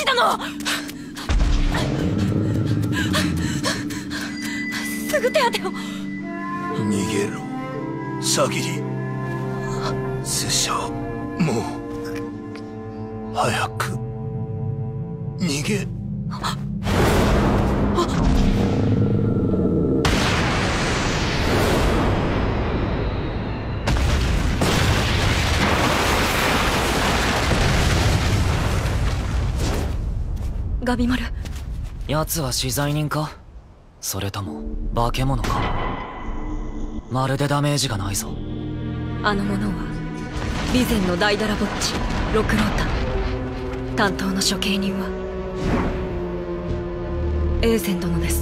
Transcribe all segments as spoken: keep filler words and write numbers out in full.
事なの。すぐ手当てを。 逃げろサギリ。拙者はもう早く逃げ。 ガビマル。 奴は資材人か、それとも化け物か。まるでダメージがないぞ。 あの者は備前の大だらぼっち六郎太。担当の処刑人はエーゼン殿です。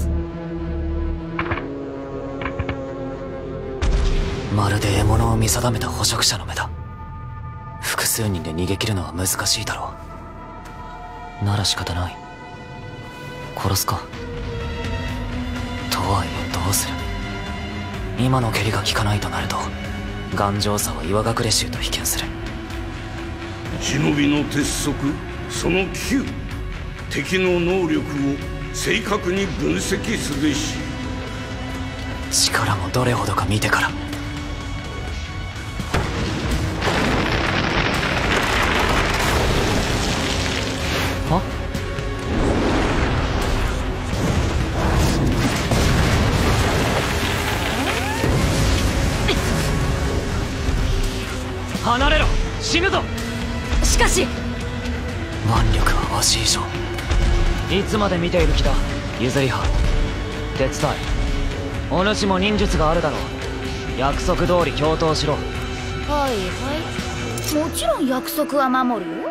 まるで獲物を見定めた捕食者の目だ。複数人で逃げ切るのは難しいだろう。なら仕方ない、殺すか。とはいえどうする。今の蹴りが効かないとなると頑丈さは岩隠れ衆と比肩する。 忍びの鉄則そのきゅう、敵の能力を正確に分析すべし。 力もどれほどか見てから。は離れろ、死ぬぞ。 しかし腕力はわし以上。いつまで見ている気だ、譲り派。手伝い。お主も忍術があるだろう。約束通り共闘しろ。 はいはい、もちろん約束は守るよ。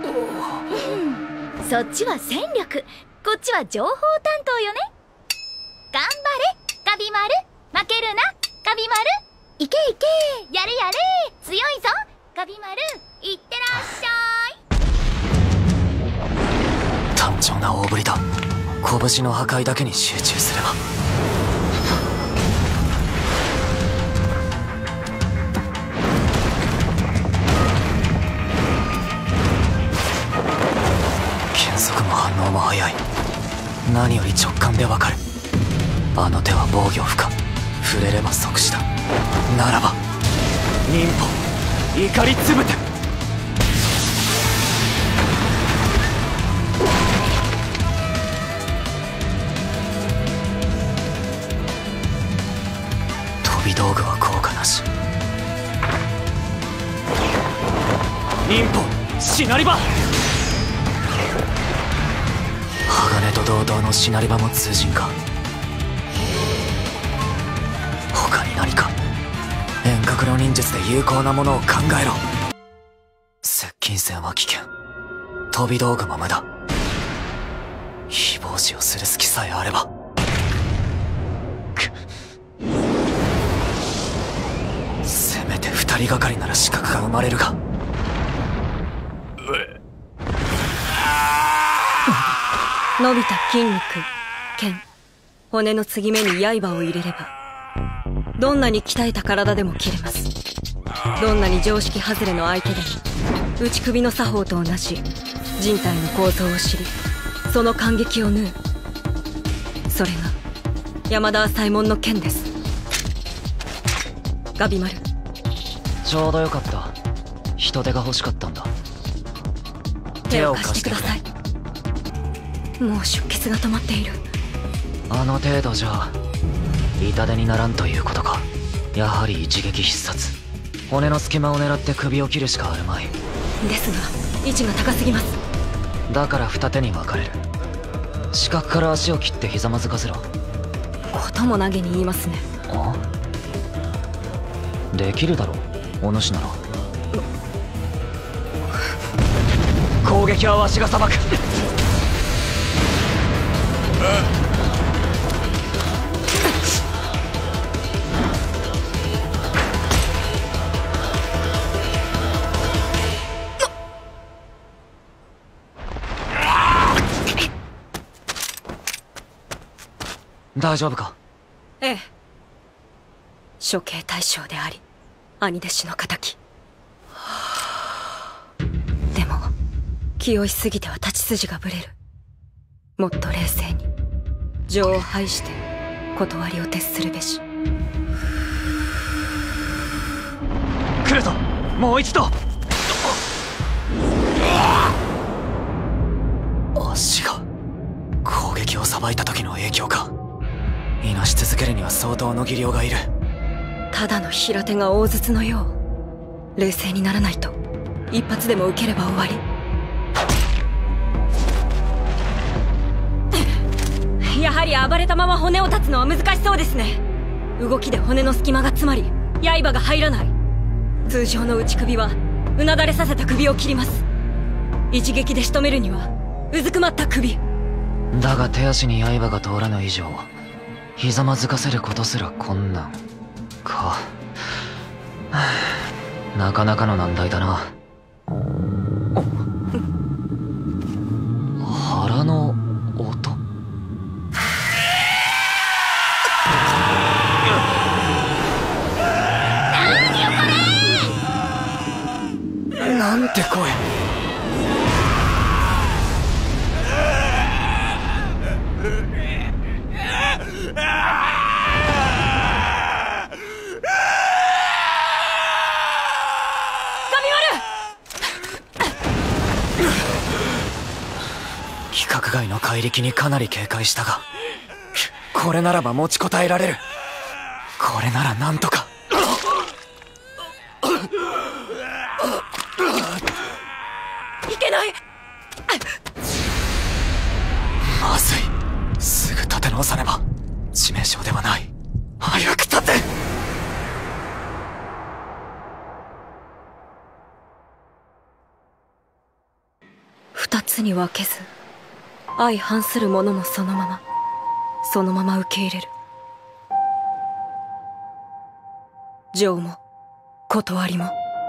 そっちは戦力、こっちは情報担当よね。頑張れガビマル、負けるなガビマル。いけいけ、やれやれ、強いぞガビマル。いってらっしゃい。 単調な大振りだ。拳の破壊だけに集中すれば。減速も反応も早い。何より直感でわかる。あの手は防御不可、触れれば即死だ。ならば忍法怒りつぶて。飛び道具は効果なし。忍法シナリバ。鋼と同等のシナリバも通じんか。他に何か遠隔の忍術で有効なものを考えろ。接近戦は危険、飛び道具も無駄。非防止をする隙さえあれば。せめて二人がかりなら死角が生まれるが。 伸びた筋肉、剣、骨の継ぎ目に刃を入れればどんなに鍛えた体でも切れます。どんなに常識外れの相手でも内首の作法と同じ人体の構造を知り、その感激を縫う。それが山田朝右衛門の剣です。ガビマル。 ちょうどよかった。人手が欲しかったんだ。 手を貸してください。もう出血が止まっている。 あの程度じゃ痛手にならんということか。やはり一撃必殺。骨の隙間を狙って首を切るしかあるまい。 ですが位置が高すぎます。 だから二手に分かれる。死角から足を切ってひざまずかせろ。 ことも投げに言いますね。 あ、できるだろう、お主なら。攻撃はわしが裁く。大丈夫か。 ええ、処刑対象であり兄弟子の敵。でも気負いすぎては立ち筋がぶれる。もっと冷静に情を排して断りを徹するべし。 来るぞ、もう一度。足が攻撃をさばいた時の影響か。いなし続けるには相当の技量がいる。 ただの平手が大筒のよう。冷静にならないと一発でも受ければ終わり。やはり暴れたまま骨を断つのは難しそうですね。動きで骨の隙間が詰まり刃が入らない。通常の打ち首はうなだれさせた首を切ります。一撃で仕留めるにはうずくまった首だが、手足に刃が通らぬ以上ひざまずかせることすら困難か。なかなかの難題だな。腹の音。なんて声。規格外の怪力にかなり警戒したが、これならば持ちこたえられる。これならなんとか。 いけない。 まずい。すぐ立て直さねば。致命傷ではない。早く立て。 二つに分けず相反するものもそのままそのまま受け入れる。情も断りも。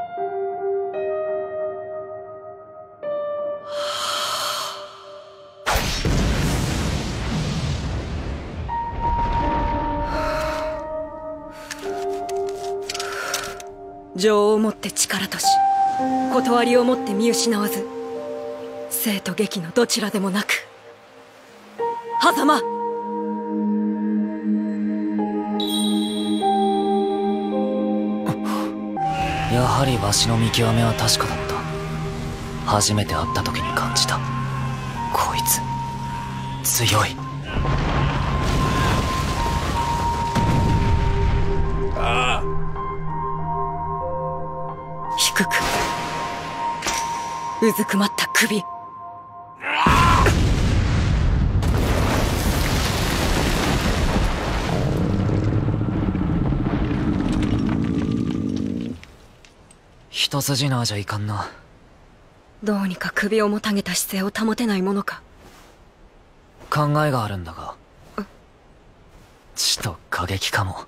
情をもって力とし、断りをもって見失わず、生と劇のどちらでもなく、狭間。 やはりわしの見極めは確かだった。初めて会った時に感じた。こいつ強い。 低くうずくまった首。 一筋縄じゃいかんな。 どうにか首をもたげた姿勢を保てないものか。 考えがあるんだが。血と過激かも。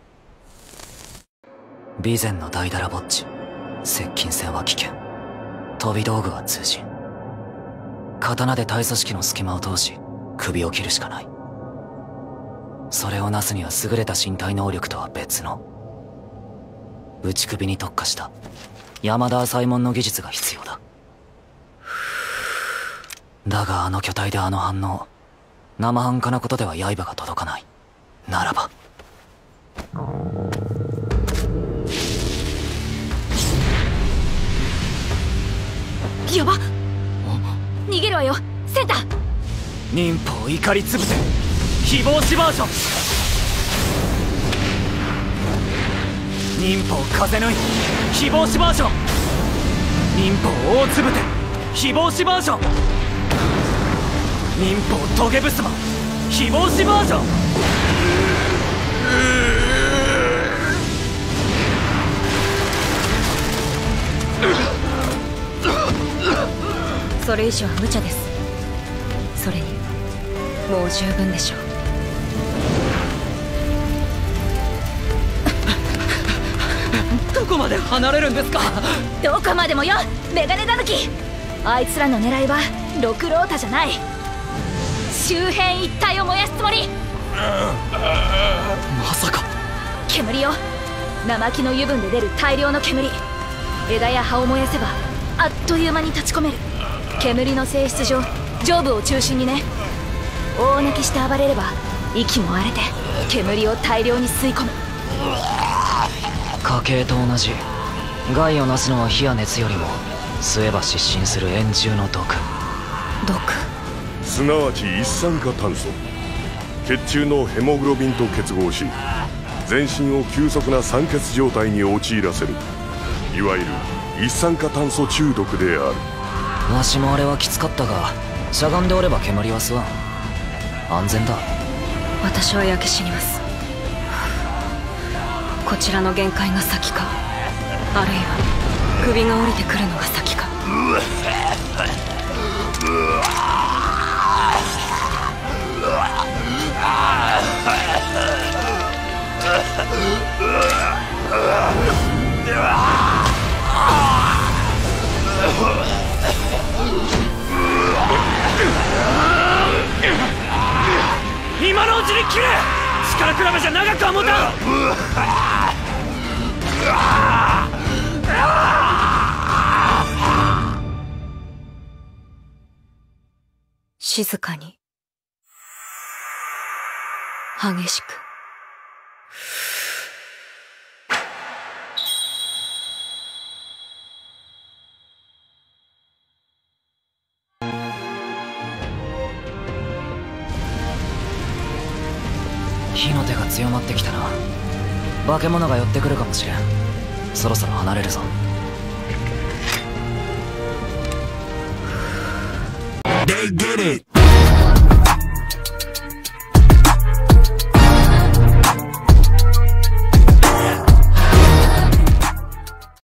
備前の大だらぼっち、接近戦は危険。飛び道具は通じん。刀で体組織の隙間を通し首を切るしかない。それをなすには優れた身体能力とは別の内首に特化した山田朝右衛門の技術が必要だ。だがあの巨体であの反応、生半可なことでは刃が届かない。ならばやばっ。逃げるわよセンター。 忍法怒りつぶて非防止バージョン。忍法風のい非防止バージョン。忍法大つぶて非防止バージョン。忍法トゲブスマ非防止バージョン。 それ以上は無茶です。それにもう十分でしょう。 どこまで離れるんですか。 どこまでもよメガネタヌキ。あいつらの狙いは六郎太じゃない。周辺一帯を燃やすつもり。 まさか煙よ。生木の油分で出る大量の煙。枝や葉を燃やせばあっという間に立ち込める。 煙の性質上上部を中心にね。大泣きして暴れれば息も荒れて煙を大量に吸い込む。 家系と同じ。害をなすのは火や熱よりも吸えば失神する円柱の毒。 毒すなわち一酸化炭素。血中のヘモグロビンと結合し全身を急速な酸欠状態に陥らせる、いわゆる一酸化炭素中毒である。 わしもあれはきつかったが、しゃがんでおれば煙は吸わん。安全だ。 私は焼け死にます。こちらの限界が先か、あるいは首が降りてくるのが先か。 今のうちに切れ。力比べじゃ長くは持たん。 静かに激しく。 火の手が強まってきたな。化け物が寄ってくるかもしれん。そろそろ離れるぞ。 They get it.